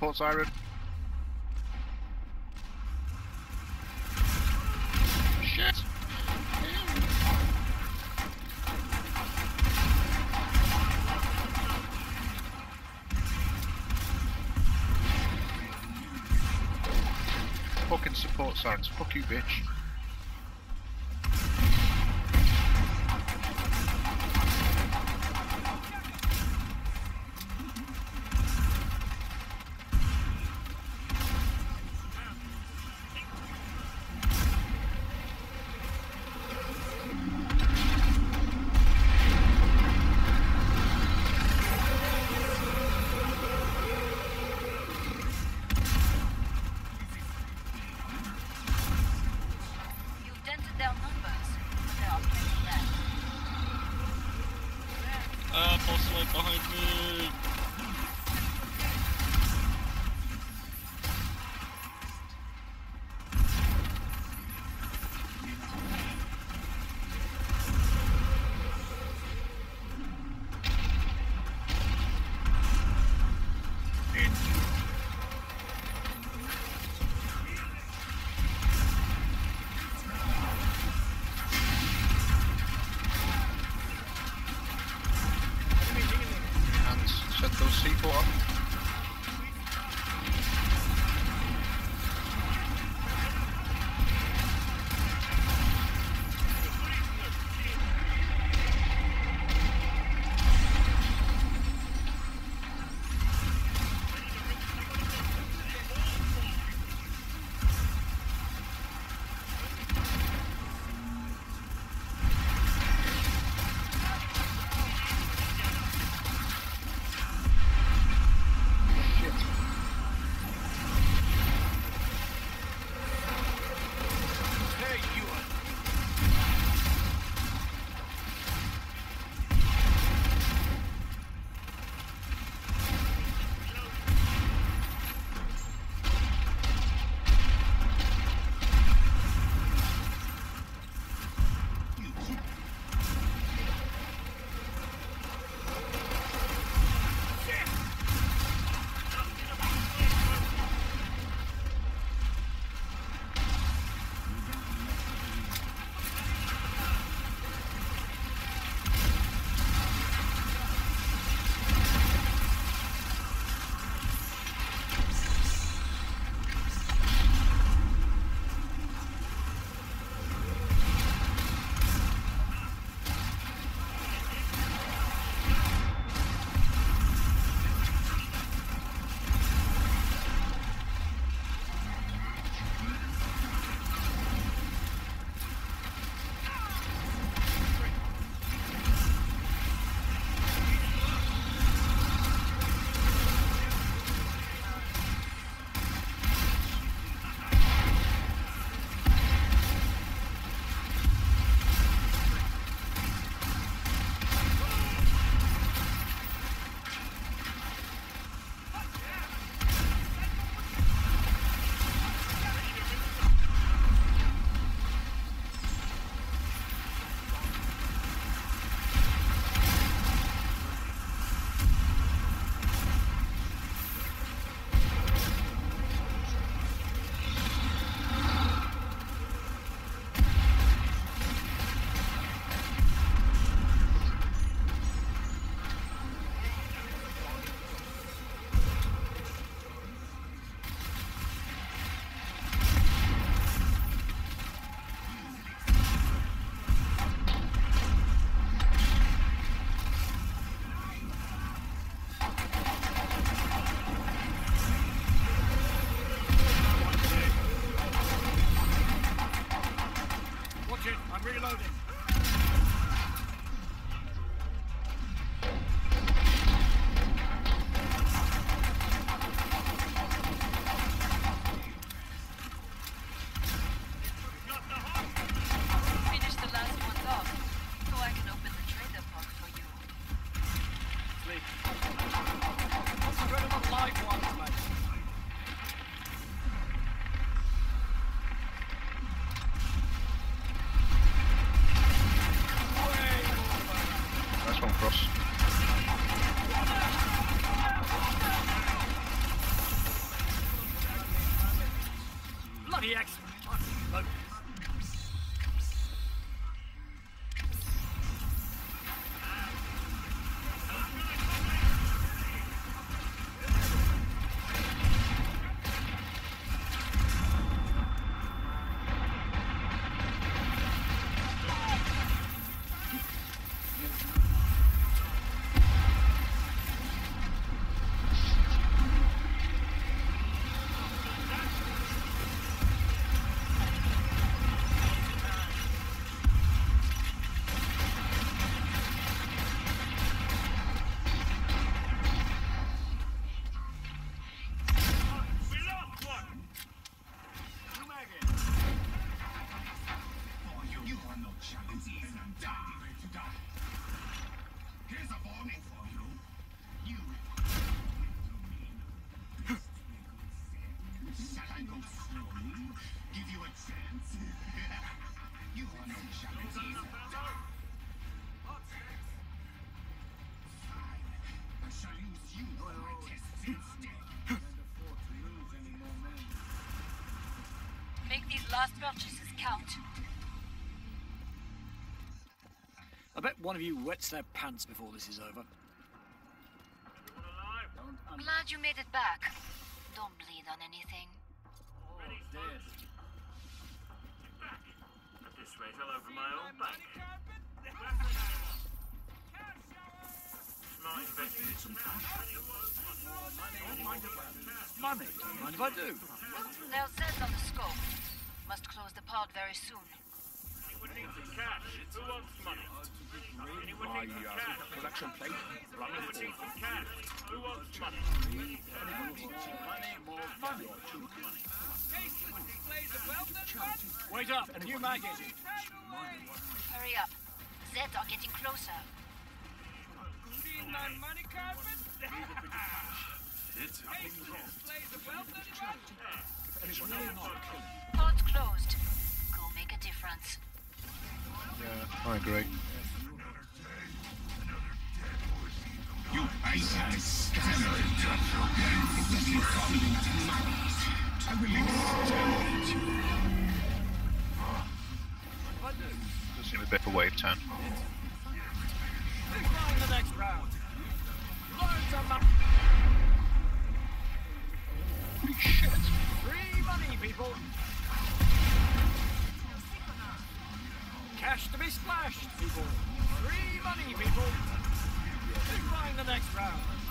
support siren. Shit! Fucking support sirens. Fuck you, bitch. Boss light behind me! PX. Make these last purchases count. I bet one of you wets their pants before this is over. Glad you made it back. Don't bleed on anything. At this rate, I'll over my own back. Smart investment. Some cash. Money? Don't mind if I do. They'll set on the scope. Must close the pod very soon. Anyone needs some cash? Who wants money? Anyone needs some cash? Collection plate. Anyone needs some cash? Who wants money? Wait up, new mag in. Hurry up. Zed are getting closer. Seen my money carpet? Pod's closed. Go make a difference. Yeah, I agree. You icy scanner! I will exterminate you. Does seem a bit of a wave turn. Decline the next round. Loads of money. Holy shit! Free money, people. Cash to be splashed, people. Free money, people. Decline the next round.